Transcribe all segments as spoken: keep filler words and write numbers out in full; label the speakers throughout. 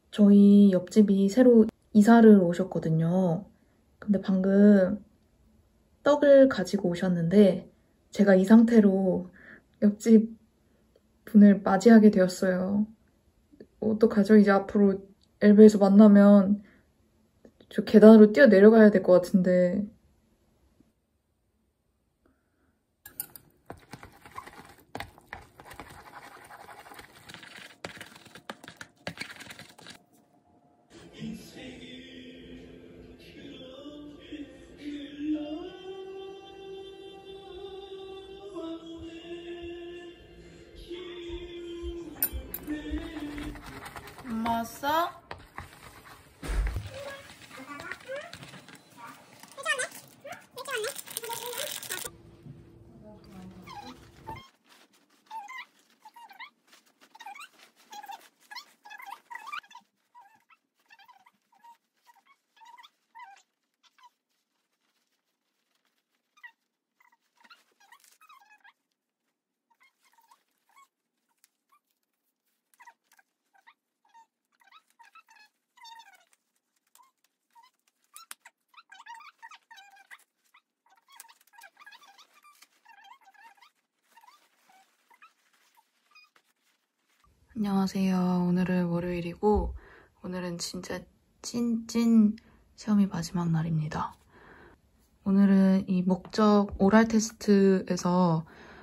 Speaker 1: 저희 옆집이 새로 이사를 오셨거든요. 근데 방금 떡을 가지고 오셨는데 제가 이 상태로 옆집 분을 맞이하게 되었어요. 어떡하죠? 이제 앞으로 엘베에서 만나면 저 계단으로 뛰어 내려가야 될 것 같은데. 엄마 왔어? 안녕하세요. 오늘은 월요일이고 오늘은 진짜 찐찐 시험이 마지막 날입니다. 오늘은 이 목적 오랄 테스트에서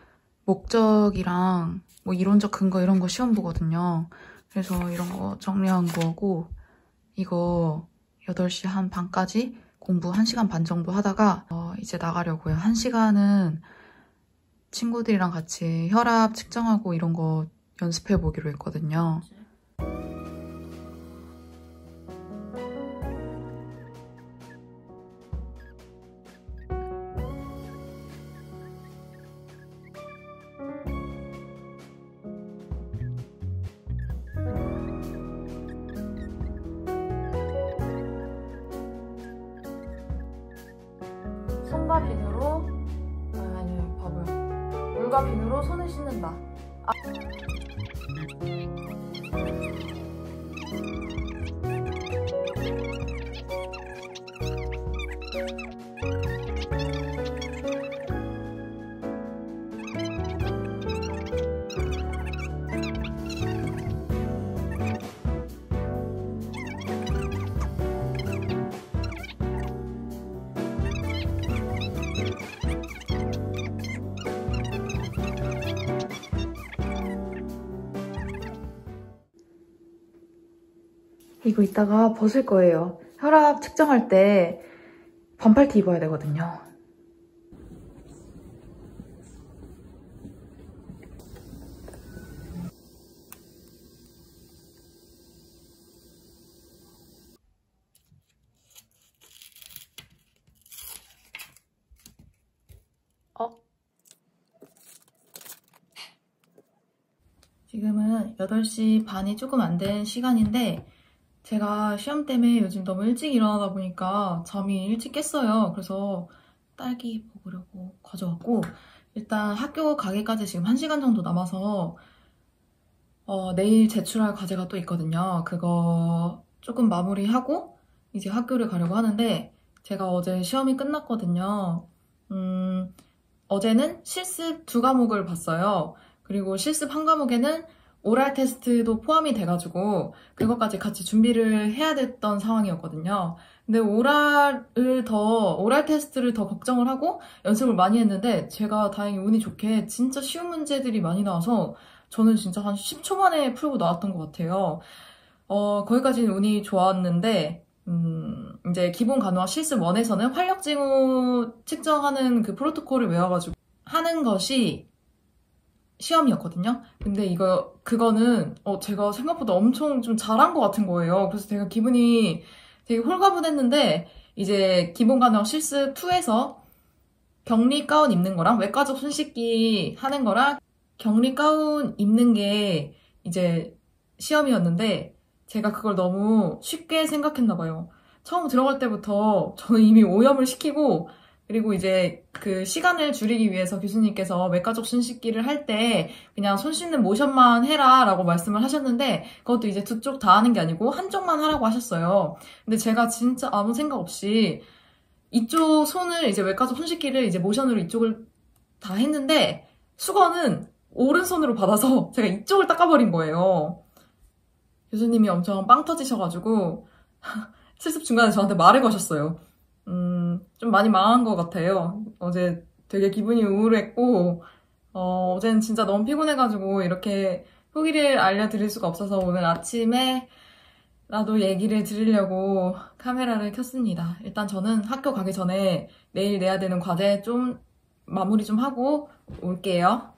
Speaker 1: 목적이랑 뭐 이론적 근거 이런 거 시험 보거든요. 그래서 이런 거 정리한 거고 이거 여덟 시 한 반까지 공부 한 시간 반 정도 하다가 어 이제 나가려고요. 한 시간은 친구들이랑 같이 혈압 측정하고 이런 거 연습해 보기로 했거든요. 손과 비누로 아, 아니요 바보야. 물과 비누로 손을 씻는다. 아. 이거 이따가 벗을 거예요. 혈압 측정할 때 반팔티 입어야 되거든요. 어? 지금은 여덟 시 반이 조금 안 된 시간인데 제가 시험 때문에 요즘 너무 일찍 일어나다 보니까 잠이 일찍 깼어요. 그래서 딸기 먹으려고 가져왔고 일단 학교 가기까지 지금 한 시간 정도 남아서 어, 내일 제출할 과제가 또 있거든요. 그거 조금 마무리하고 이제 학교를 가려고 하는데 제가 어제 시험이 끝났거든요. 음, 어제는 실습 두 과목을 봤어요. 그리고 실습 한 과목에는 오랄 테스트도 포함이 돼가지고 그것까지 같이 준비를 해야 됐던 상황이었거든요. 근데 오랄을 더, 오랄 테스트를 더 걱정을 하고 연습을 많이 했는데 제가 다행히 운이 좋게 진짜 쉬운 문제들이 많이 나와서 저는 진짜 한 십 초 만에 풀고 나왔던 것 같아요. 어, 거기까지는 운이 좋았는데 음, 이제 기본 간호학 실습 일에서는 활력 징후 측정하는 그 프로토콜을 외워가지고 하는 것이 시험이었거든요. 근데 이거, 그거는, 어, 제가 생각보다 엄청 좀 잘한 것 같은 거예요. 그래서 제가 기분이 되게 홀가분했는데, 이제 기본 간호학 실습 이에서 격리 가운 입는 거랑 외과적 손 씻기 하는 거랑 격리 가운 입는 게 이제 시험이었는데, 제가 그걸 너무 쉽게 생각했나 봐요. 처음 들어갈 때부터 저는 이미 오염을 시키고, 그리고 이제 그 시간을 줄이기 위해서 교수님께서 외가족 손 씻기를 할 때 그냥 손 씻는 모션만 해라 라고 말씀을 하셨는데 그것도 이제 두 쪽 다 하는 게 아니고 한쪽만 하라고 하셨어요. 근데 제가 진짜 아무 생각 없이 이쪽 손을 이제 외가족 손 씻기를 이제 모션으로 이쪽을 다 했는데 수건은 오른손으로 받아서 제가 이쪽을 닦아버린 거예요. 교수님이 엄청 빵 터지셔가지고 실습 중간에 저한테 말을 거셨어요. 음, 좀 많이 망한 것 같아요. 어제 되게 기분이 우울했고 어, 어제는 진짜 너무 피곤해가지고 이렇게 후기를 알려드릴 수가 없어서 오늘 아침에 나도 얘기를 드리려고 카메라를 켰습니다. 일단 저는 학교 가기 전에 내일 내야 되는 과제 좀 마무리 좀 하고 올게요.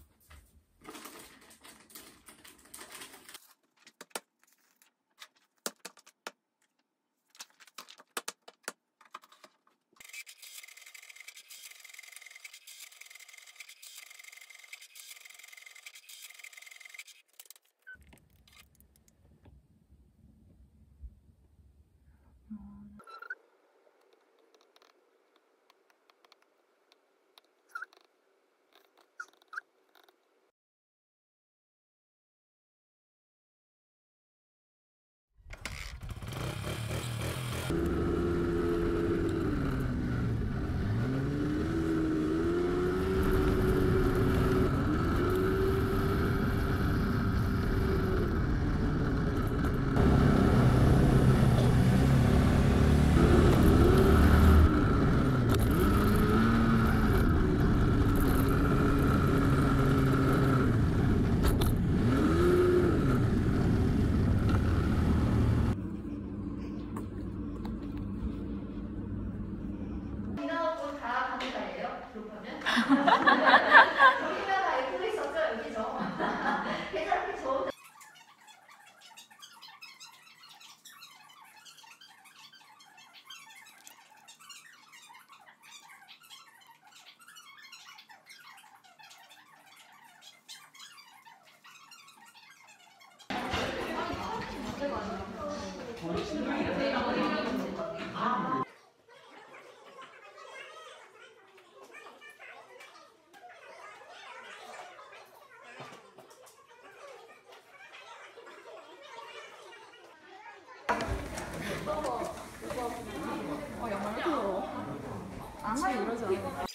Speaker 1: 어, 양말 왜 이렇게 안 하기 이러지 않아.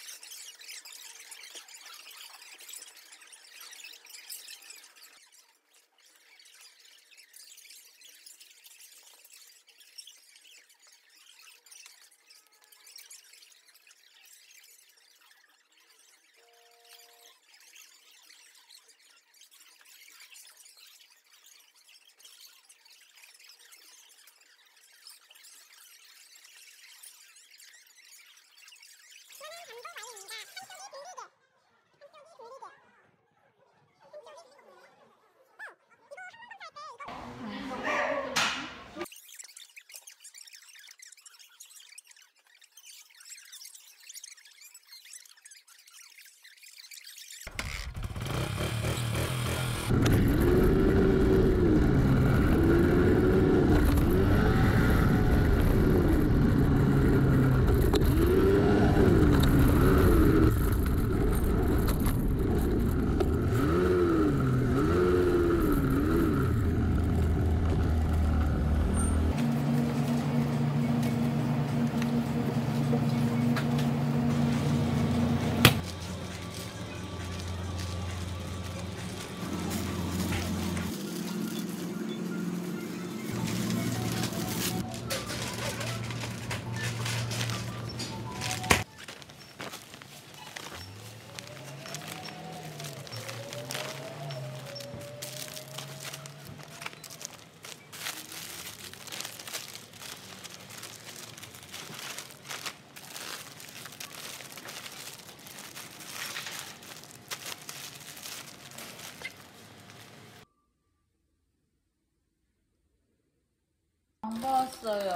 Speaker 1: 안 봤어요.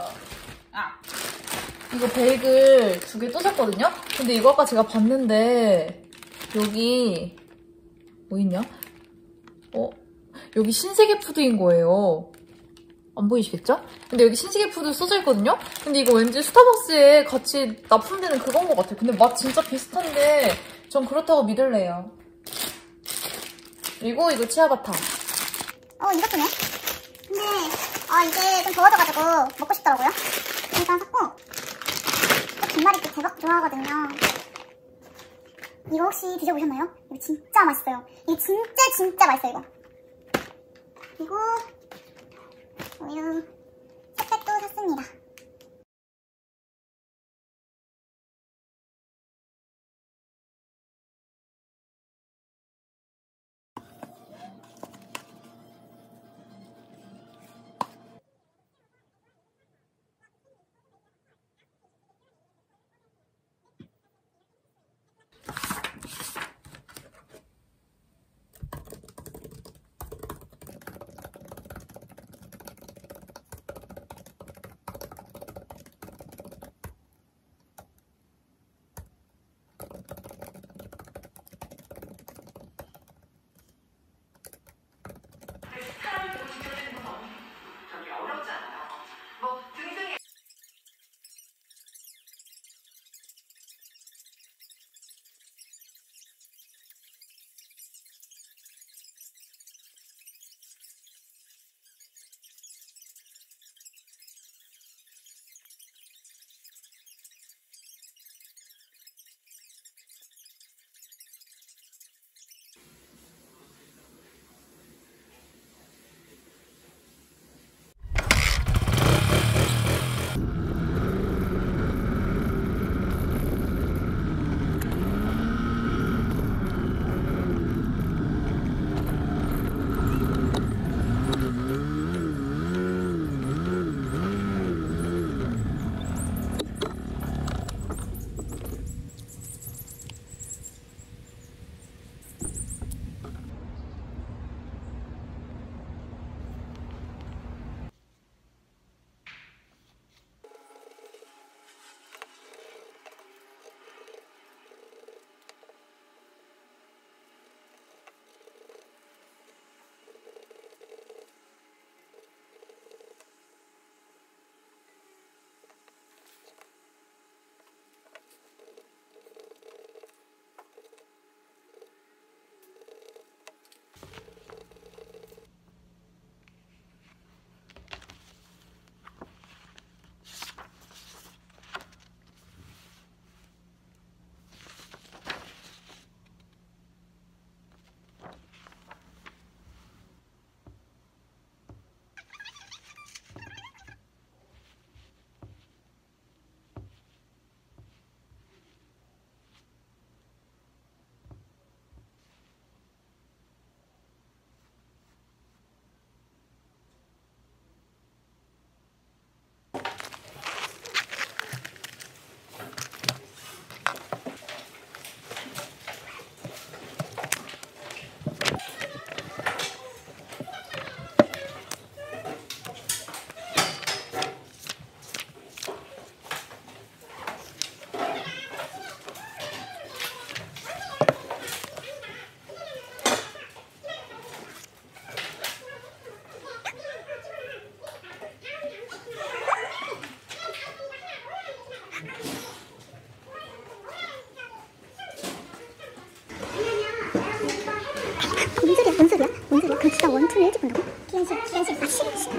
Speaker 1: 아, 이거 베이글 두 개 또 샀거든요? 근데 이거 아까 제가 봤는데 여기 뭐 있냐? 어? 여기 신세계 푸드인 거예요. 안 보이시겠죠? 근데 여기 신세계 푸드 써져 있거든요? 근데 이거 왠지 스타벅스에 같이 납품되는 그건 것 같아요. 근데 맛 진짜 비슷한데 전 그렇다고 믿을래요. 그리고 이거 치아바타.
Speaker 2: 어, 이것도네. 근데 아 이게 좀 더워져가지고 먹고 싶더라고요. 일단 샀고, 또 김말이도 대박 좋아하거든요. 이거 혹시 드셔보셨나요? 이거 진짜 맛있어요. 이게 진짜 진짜 맛있어요 이거. 그리고 우유 핫팩도 샀습니다. 뭔 소리야? 뭔 소리야? 뭔 소리야? 그럼 진짜 원투를 일찍 본다고? 기현식, 기현식, 아 싫어, 싫어.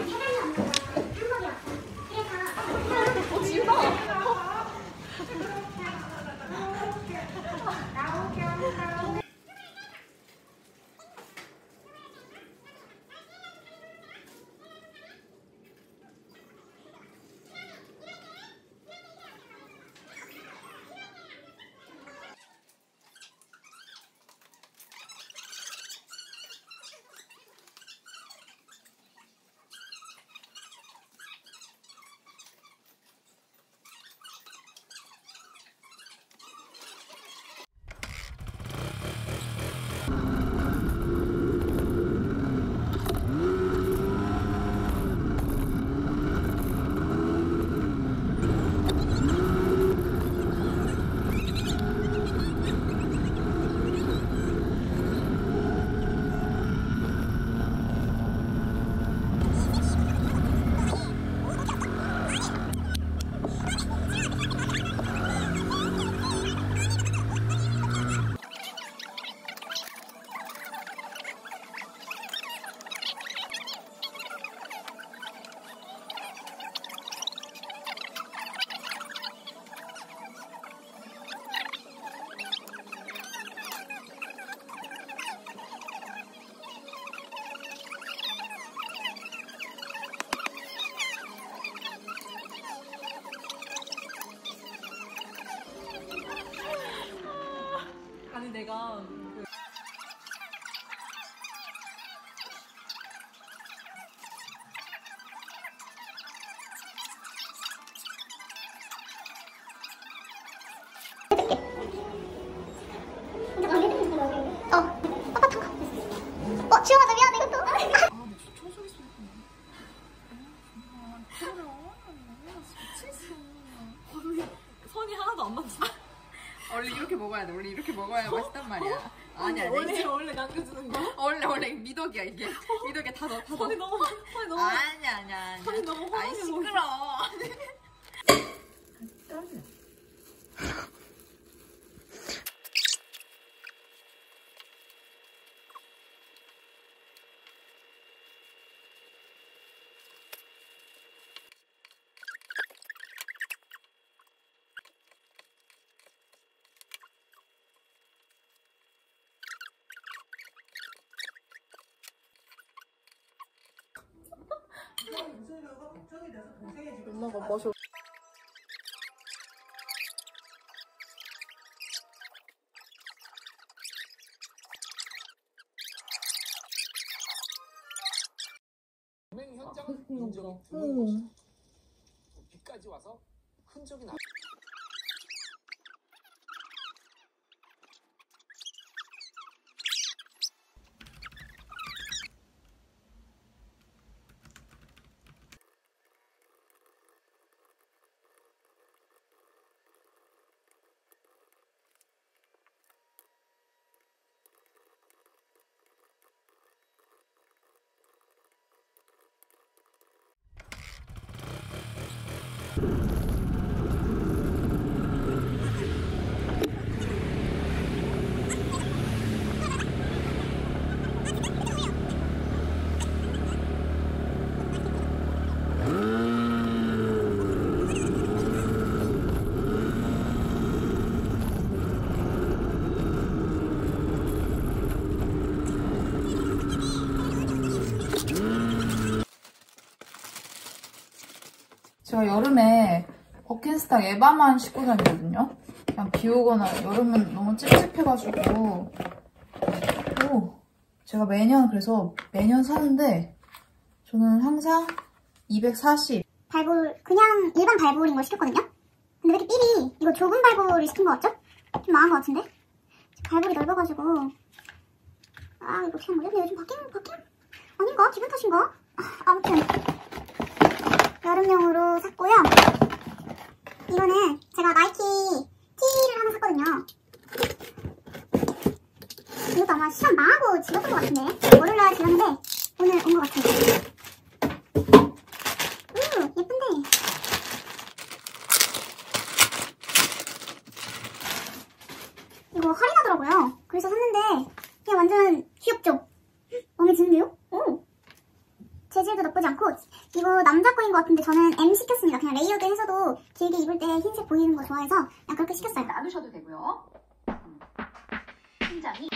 Speaker 1: 원래 원래 남겨주는 거?
Speaker 3: 원래 원래 미덕이야 이게. 미덕에 다 넣어 다 넣어.
Speaker 1: 손이 너무 손이 너무
Speaker 3: 아니야 아니야 아니야.
Speaker 1: 손이 너무
Speaker 3: 아이
Speaker 1: 화나게
Speaker 3: 시끄러.
Speaker 1: 엄마가 마셔.
Speaker 4: 범행 현장 인적이 드문 곳. 비까지 와서 흔적이 나.
Speaker 1: 제가 여름에 버킨스타 에바만 신고 다니거든요. 그냥 비 오거나 여름은 너무 찝찝해가지고. 오, 제가 매년 그래서 매년 사는데 저는 항상 이백사십.
Speaker 2: 발볼, 그냥 일반 발볼인 걸 시켰거든요? 근데 왜 이렇게 삘이 이거 좁은 발볼을 시킨 거 같죠? 좀 망한 거 같은데? 발볼이 넓어가지고. 아, 이거 어떻게 하는 거죠? 근데 요즘 바뀐, 바뀐? 아닌가? 기분 탓인가? 아, 아무튼. 여름용으로 샀고요. 이거는 제가 나이키 티를 하나 샀거든요. 이것도 아마 시험 망하고 집었던 것 같은데. 월요일날 집었는데 오늘 온 것 같아요. 우, 예쁜데. 이거 할인하더라고요. 그래서 샀는데 그냥 완전 귀엽죠? 마음에 드는데요? 오. 재질도 나쁘지 않고. 이거 남자 거인 것 같은데 저는 M 시켰습니다. 그냥 레이어드 해서도 길게 입을 때 흰색 보이는 거 좋아해서 그냥 그렇게 시켰어요.
Speaker 3: 놔두셔도 되고요. 심장이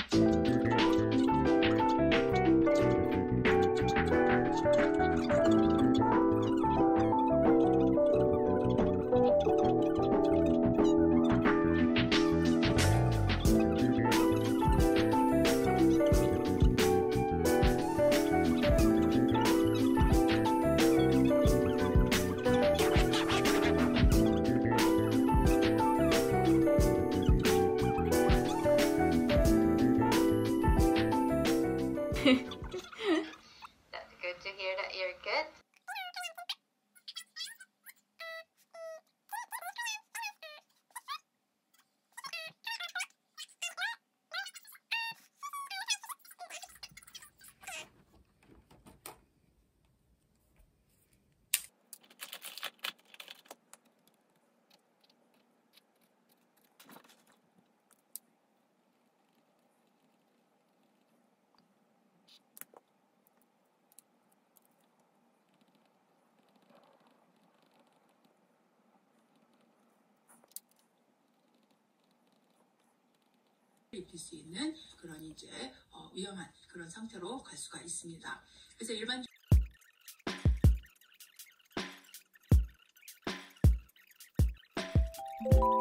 Speaker 3: That's good to hear that you're good.
Speaker 5: 입힐 수 있는 그런 이제 어, 위험한 그런 상태로 갈 수가 있습니다. 그래서 일반
Speaker 2: 음.